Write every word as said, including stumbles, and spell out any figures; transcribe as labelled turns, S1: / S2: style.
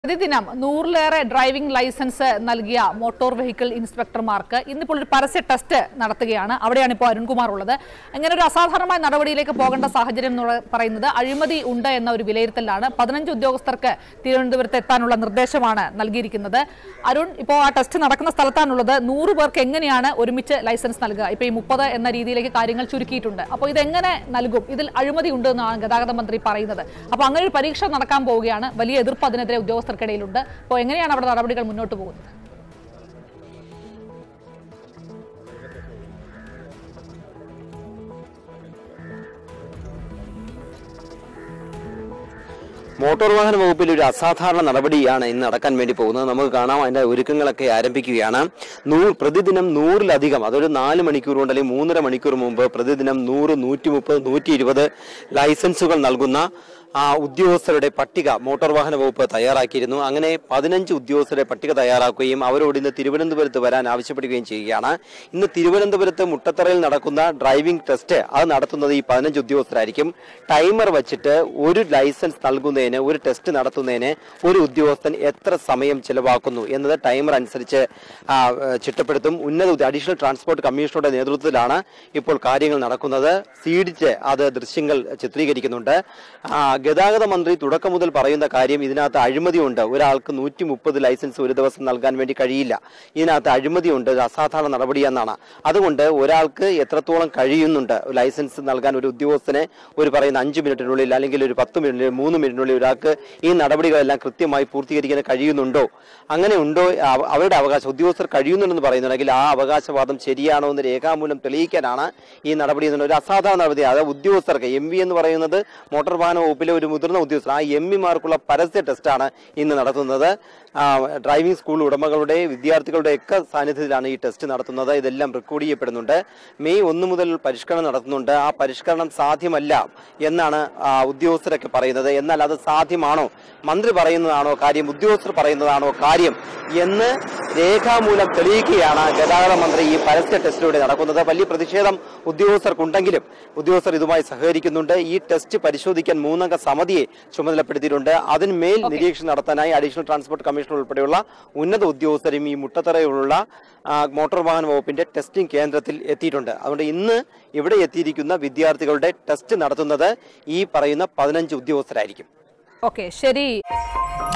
S1: പ്രതിദിനം നൂറിലേറെ driving licence നൽകിയ മോട്ടോർ വെഹിക്കിൾ ഇൻസ്പെക്ടർമാർക്ക് ഇന്നിപ്പോൾ ഒരു പരസ്യ ടെസ്റ്റ് നടത്തുകയാണ്. അവിടെയാണ് ഇപ്പോൾ അരുൺകുമാർ ഉള്ളത്. അങ്ങനെ ഒരു അസാധാരണമായ നടപടിയിലേക്ക് പോകേണ്ട സാഹചര്യം എന്ന് പറയുന്നത് അഴിമതി ഉണ്ട് എന്ന ഒരു വിലയിരുത്തലാണ്. പതിനഞ്ച് ഉദ്യോഗസ്ഥർക്ക് തിരുവനന്തപുരത്ത് എത്താനുള്ള നിർദ്ദേശമാണ് നൽകിയിരിക്കുന്നത്. അരുൺ, ഇപ്പോൾ ആ ടെസ്റ്റ് നടക്കുന്ന സ്ഥലത്താണുള്ളത്. നൂറ് പേർക്ക് എങ്ങനെയാണ് ഒരുമിച്ച് ലൈസൻസ് നൽകുക? ഇപ്പോൾ ഈ മുപ്പത് എന്ന രീതിയിലേക്ക് കാര്യങ്ങൾ ചുരുക്കിയിട്ടുണ്ട്. അപ്പോൾ ഇതെങ്ങനെ നൽകും? ഇതിൽ അഴിമതി ഉണ്ട് എന്നാണ് ഗതാഗത മന്ത്രി പറയുന്നത്. അപ്പോൾ അങ്ങനെ ഒരു പരീക്ഷ നടക്കാൻ പോവുകയാണ്. വലിയ എതിർപ്പ് അതിനെതിരെ ഉദ്യോഗസ്ഥർ ിടയിലുണ്ട്. അപ്പോൾ എങ്ങനെയാണ് അവിടെ നടപടികൾ മുന്നോട്ട് പോകുന്നത്?
S2: മോട്ടോർ വാഹന വകുപ്പിൽ ഒരു അസാധാരണ നടപടിയാണ് ഇന്ന് നടക്കാൻ വേണ്ടി പോകുന്നത്. നമുക്ക് കാണാം, അതിന്റെ ഒരുക്കങ്ങളൊക്കെ ആരംഭിക്കുകയാണ്. നൂ പ്രതിദിനം നൂറിലധികം, അതൊരു നാല് മണിക്കൂർ കൊണ്ട് അല്ലെങ്കിൽ മൂന്നര മണിക്കൂർ മുമ്പ് പ്രതിദിനം നൂറ് നൂറ്റി മുപ്പത് നൂറ്റി ഇരുപത് ലൈസൻസുകൾ നൽകുന്ന ആ ഉദ്യോഗസ്ഥരുടെ പട്ടിക മോട്ടോർ വാഹന വകുപ്പ് തയ്യാറാക്കിയിരുന്നു. അങ്ങനെ പതിനഞ്ച് ഉദ്യോഗസ്ഥരുടെ പട്ടിക തയ്യാറാക്കുകയും അവരോട് ഇന്ന് തിരുവനന്തപുരത്ത് വരാൻ ആവശ്യപ്പെടുകയും ചെയ്യുകയാണ്. ഇന്ന് തിരുവനന്തപുരത്ത് മുട്ടത്തറയിൽ നടക്കുന്ന ഡ്രൈവിംഗ് ടെസ്റ്റ് അത് നടത്തുന്നത് ഈ പതിനഞ്ച് ഉദ്യോഗസ്ഥരായിരിക്കും. ടൈമർ വച്ചിട്ട് ഒരു ലൈസൻസ് നൽകുന്നതിന്, ഒരു ടെസ്റ്റ് നടത്തുന്നതിന് ഒരു ഉദ്യോഗസ്ഥൻ എത്ര സമയം ചെലവാക്കുന്നു എന്നത് ടൈമർ അനുസരിച്ച് ചിട്ടപ്പെടുത്തും. ഉന്നത അഡീഷണൽ ട്രാൻസ്പോർട്ട് കമ്മീഷണറുടെ നേതൃത്വത്തിലാണ് ഇപ്പോൾ കാര്യങ്ങൾ നടക്കുന്നത്. സീഡിച്ച് അത് ദൃശ്യങ്ങൾ ചിത്രീകരിക്കുന്നുണ്ട്. ഗതാഗത മന്ത്രി തുടക്കം മുതൽ പറയുന്ന കാര്യം, ഇതിനകത്ത് അഴിമതിയുണ്ട്, ഒരാൾക്ക് നൂറ്റി മുപ്പത് ലൈസൻസ് ഒരു ദിവസം നൽകാൻ വേണ്ടി കഴിയില്ല, ഇതിനകത്ത് അഴിമതിയുണ്ട്, അസാധാരണ നടപടിയെന്നാണ്. അതുകൊണ്ട് ഒരാൾക്ക് എത്രത്തോളം കഴിയുന്നുണ്ട് ലൈസൻസ് നൽകാൻ ഒരു ഉദ്യോഗസ്ഥനെ ഒരു പറയുന്ന അഞ്ച് മിനിറ്റിനുള്ളിൽ അല്ലെങ്കിൽ ഒരു പത്ത് മിനിറ്റ് മൂന്ന് മിനിറ്റിനുള്ളിൽ ഒരാൾക്ക് ഈ നടപടികളെല്ലാം കൃത്യമായി പൂർത്തീകരിക്കാൻ കഴിയുന്നുണ്ടോ, അങ്ങനെ ഉണ്ടോ, അവരുടെ അവകാശം ഉദ്യോഗസ്ഥർ കഴിയുന്നുണ്ടെന്ന് പറയുന്നുണ്ടെങ്കിൽ ആ അവകാശവാദം ശരിയാണോ എന്ന് രേഖാമൂലം തെളിയിക്കാനാണ് ഈ നടപടി എന്നുള്ള ഒരു അസാധാരണ നടപടി. അതായത് ഉദ്യോഗസ്ഥർക്ക് എം വി എന്ന് പറയുന്നത് മോട്ടോർ വാഹന വകുപ്പിലെ ഒരു മുതിർന്ന ഉദ്യോഗസ്ഥർ, ആ എം ഇമാർക്കുള്ള പരസ്യ ടെസ്റ്റാണ് ഇന്ന് നടത്തുന്നത്. ഡ്രൈവിംഗ് സ്കൂൾ ഉടമകളുടെ വിദ്യാർത്ഥികളുടെ ഒക്കെ സാന്നിധ്യത്തിലാണ് ഈ ടെസ്റ്റ് നടത്തുന്നത്. ഇതെല്ലാം റെക്കോർഡ് ചെയ്യപ്പെടുന്നുണ്ട്. മെയ് ഒന്ന് മുതൽ പരിഷ്കരണം നടത്തുന്നുണ്ട്. ആ പരിഷ്കരണം സാധ്യമല്ല എന്നാണ് ഉദ്യോഗസ്ഥരൊക്കെ പറയുന്നത്. എന്നാൽ അത് സാധ്യമാണോ, മന്ത്രി പറയുന്നതാണോ കാര്യം, ഉദ്യോഗസ്ഥർ പറയുന്നതാണോ കാര്യം എന്ന് രേഖാമൂലം തെളിയിക്കുകയാണ് ഗതാഗത മന്ത്രി ഈ പരസ്യ ടെസ്റ്റിലൂടെ നടക്കുന്നത്. വലിയ പ്രതിഷേധം ഉദ്യോഗസ്ഥർക്കുണ്ടെങ്കിലും ഉദ്യോഗസ്ഥർ ഇതുമായി സഹകരിക്കുന്നുണ്ട്. ഈ ടെസ്റ്റ് പരിശോധിക്കാൻ മൂന്നംഗ സമിതിയെ ചുമതലപ്പെടുത്തിയിട്ടുണ്ട്. അതിന്മേൽ നിരീക്ഷണം നടത്താനായി അഡീഷണൽ ട്രാൻസ്പോർട്ട് കമ്മീഷണർ ഉൾപ്പെടെയുള്ള ഉന്നത ഉദ്യോഗസ്ഥരും ഈ മുട്ടത്തറയിലുള്ള മോട്ടോർ വാഹന വകുപ്പിന്റെ ടെസ്റ്റിംഗ് കേന്ദ്രത്തിൽ എത്തിയിട്ടുണ്ട്. അതുകൊണ്ട് ഇന്ന് ഇവിടെ എത്തിയിരിക്കുന്ന വിദ്യാർത്ഥികളുടെ ടെസ്റ്റ് നടത്തുന്നത് ഈ പറയുന്ന പതിനഞ്ച് ഉദ്യോഗസ്ഥരായിരിക്കും.
S1: ഓക്കെ, ശരി.